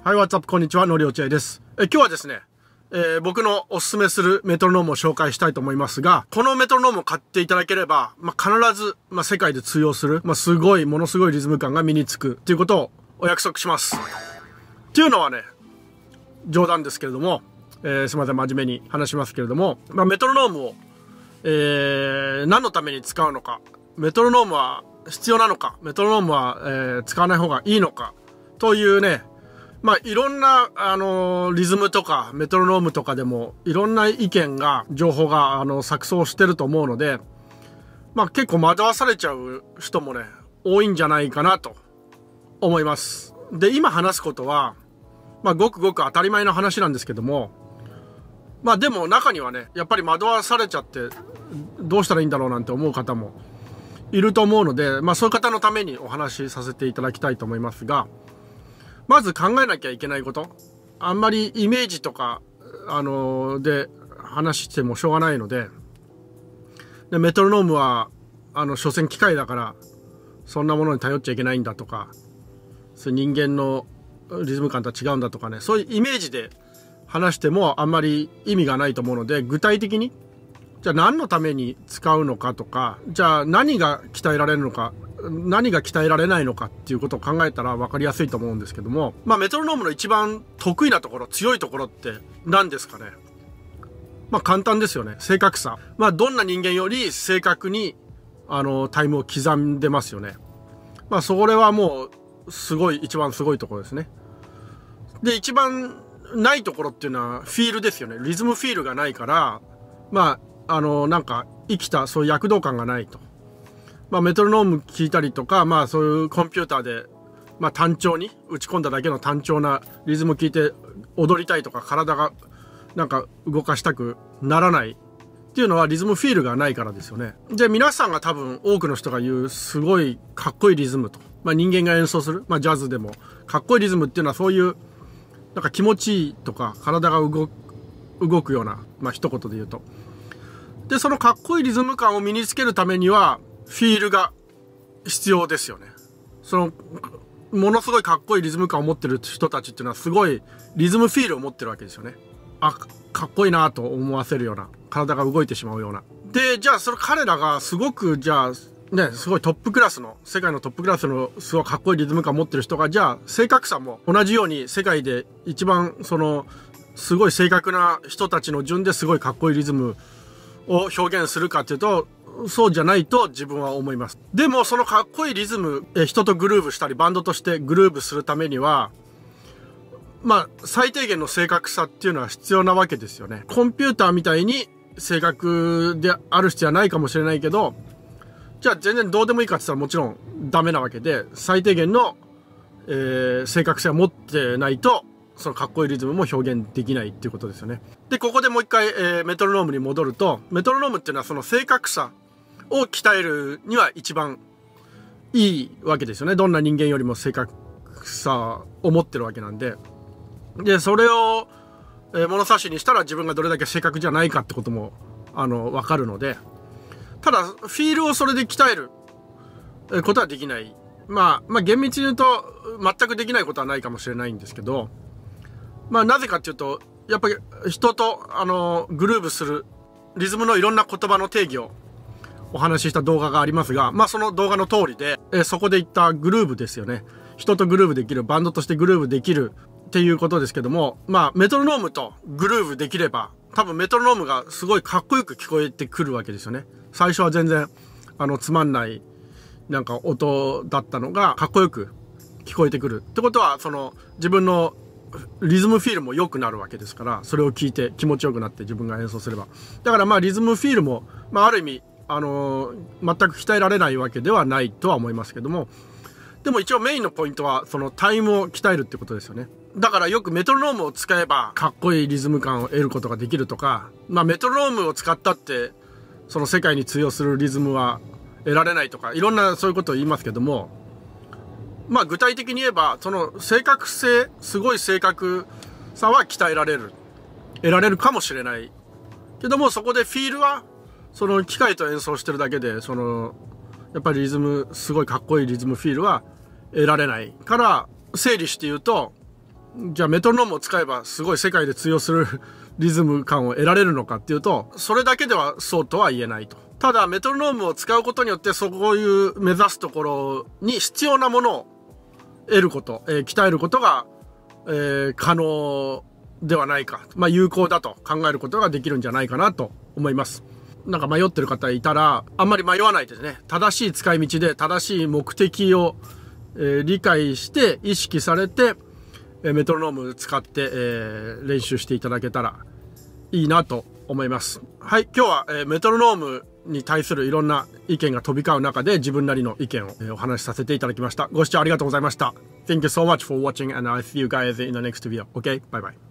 はい、What's up? こんにちは、のりおちえです。今日はですね、僕のおすすめするメトロノームを紹介したいと思いますが、このメトロノームを買っていただければ、必ず、世界で通用する、ものすごいリズム感が身につくということをお約束します。っていうのはね、冗談ですけれども、すいません、真面目に話しますけれども、メトロノームを、何のために使うのか、メトロノームは必要なのか、メトロノームは、使わない方がいいのか、というね、いろんな、リズムとかメトロノームとかでもいろんな意見が、情報が、錯綜してると思うので、結構惑わされちゃう人もね、多いんじゃないかなと思います。で、今話すことは、ごくごく当たり前の話なんですけども、でも中にはね、やっぱり惑わされちゃって、どうしたらいいんだろうなんて思う方もいると思うので、そういう方のためにお話しさせていただきたいと思いますが、まず考えなきゃいけないこと。あんまりイメージとか、で話してもしょうがないので、メトロノームは、所詮機械だから、そんなものに頼っちゃいけないんだとか、そういう人間のリズム感とは違うんだとかね、そういうイメージで話してもあんまり意味がないと思うので、具体的に、じゃあ何のために使うのかとか、じゃあ何が鍛えられるのか、何が鍛えられないのかっていうことを考えたら分かりやすいと思うんですけども、メトロノームの一番得意なところ、強いところって何ですかね。簡単ですよね。正確さ。どんな人間より正確に、タイムを刻んでますよね。それはもう、一番すごいところですね。で、一番ないところっていうのは、フィールですよね。リズムフィールがないから、なんか、生きた、そういう躍動感がないと。メトロノーム聞いたりとか、そういうコンピューターで、単調に打ち込んだだけの単調なリズム聞いて踊りたいとか、体がなんか動かしたくならないっていうのはリズムフィールがないからですよね。で、皆さんが多分多くの人が言うすごいかっこいいリズムと。人間が演奏する、ジャズでもかっこいいリズムっていうのはそういう、なんか気持ちいいとか、体が動くような、一言で言うと。で、そのかっこいいリズム感を身につけるためには、フィールが必要ですよね。ものすごいかっこいいリズム感を持ってる人たちっていうのはすごいリズムフィールを持ってるわけですよね。かっこいいなと思わせるような、体が動いてしまうような。で、じゃあ彼らがすごく、すごいトップクラスの、世界のトップクラスのすごいかっこいいリズム感を持ってる人が、じゃあ正確さも同じように世界で一番すごい正確な人たちの順ですごいかっこいいリズムを表現するかっていうと、そうじゃないと自分は思います。でもそのかっこいいリズム、人とグルーブしたりバンドとしてグルーブするためには、最低限の正確さっていうのは必要なわけですよね。コンピューターみたいに正確である必要はないかもしれないけど、じゃあ全然どうでもいいかって言ったらもちろんダメなわけで、最低限の、正確性を持ってないと、そのかっこいいリズムも表現できないっていうことですよね。で、ここでもう一回、メトロノームに戻ると、メトロノームっていうのはその正確さを鍛えるには一番いいわけですよね。どんな人間よりも正確さを持ってるわけなんで。で、それを、物差しにしたら自分がどれだけ正確じゃないかってことも、わかるので。ただ、フィールをそれで鍛えることはできない。厳密に言うと、全くできないことはないかもしれないんですけど、なぜかっていうと、やっぱり人と、グルーブする、リズムのいろんな言葉の定義をお話しした動画がありますが、その動画の通りで、そこで言ったグルーブですよね。人とグルーブできる、バンドとしてグルーブできるっていうことですけども、メトロノームとグルーブできれば、多分メトロノームがすごいかっこよく聞こえてくるわけですよね。最初は全然、つまんない、なんか音だったのが、かっこよく聞こえてくる。ってことは、自分のリズムフィールも良くなるわけですから、それを聞いて気持ちよくなって自分が演奏すれば。だからリズムフィールも、ある意味、全く鍛えられないわけではないとは思いますけども、でも一応メインのポイントは、そのタイムを鍛えるってことですよね。だからよくメトロノームを使えば、かっこいいリズム感を得ることができるとか、メトロノームを使ったって、その世界に通用するリズムは得られないとか、いろんなそういうことを言いますけども、具体的に言えば、その正確性、すごい正確さは鍛えられる。得られるかもしれない。けども、そこでフィールは、その機械と演奏してるだけで、やっぱりリズム、すごいかっこいいリズムフィールは得られないから、整理して言うと、 じゃあメトロノームを使えばすごい世界で通用するリズム感を得られるのかっていうと、それだけではそうとは言えないと。ただメトロノームを使うことによってそういう目指すところに必要なものを得ること、鍛えることが、可能ではないか。有効だと考えることができるんじゃないかなと思います。なんか迷ってる方いたら、あんまり迷わないでね、正しい使い道で正しい目的を、理解して意識されて、メトロノーム使って、練習していただけたらいいなと思います。はい、今日は、メトロノームに対するいろんな意見が飛び交う中で自分なりの意見を、お話しさせていただきました。ご視聴ありがとうございました。Thank you so much for watching and I'll see you guys in the next video. Okay? Bye bye.